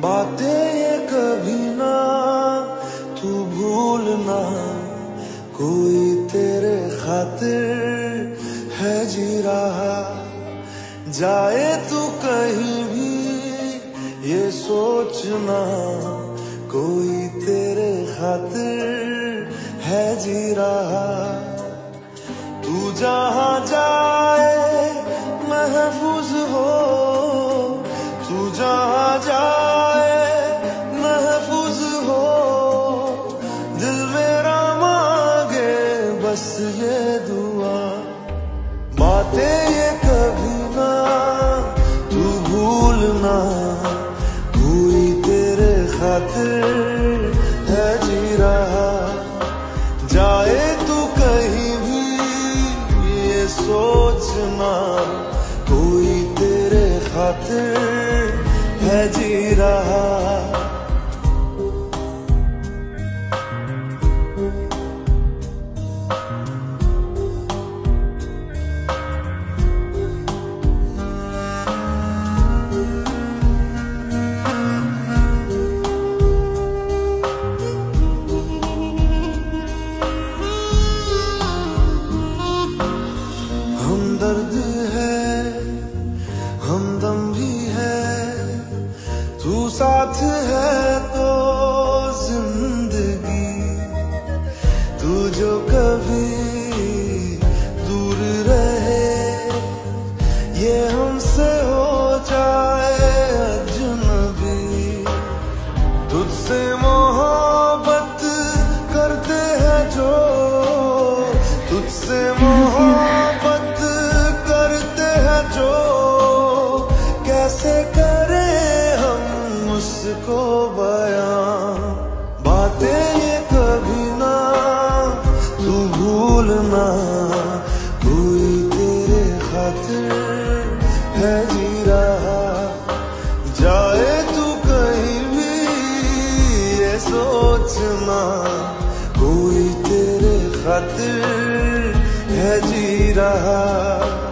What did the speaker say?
बातें ये कभी ना तू भूलना, कोई तेरे खातिर है जी रहा। जाए तू कहीं भी ये सोचना, कोई तेरे खातिर है जी रहा। तू जहाँ जाए महफूज हो, तू जहाँ जाए महफूज हो। दिल मेरा मांगे बस ये दुआ, बातें ये कभी ना तू भूलना, कोई तेरे खातिर है जी रहा। जाए तू कहीं भी ये सोचना, कोई तेरे खातिर है जी रहा। हमदर्द है हमदम भी है, तू साथ है तो जिंदगी। तू जो कभी दूर रहे, ये हमसे हो जाए अजनबी। तुझसे मोहब्बत करते हैं जो, तुझसे मोहब्बत करते हैं जो, कैसे करें हम उसको बयां। बातें ये कभी ना तू भूलना, कोई तेरे खातिर है जी रहा। जाए तू कहीं भी ये सोचना, कोई तेरे खातिर है जी रहा।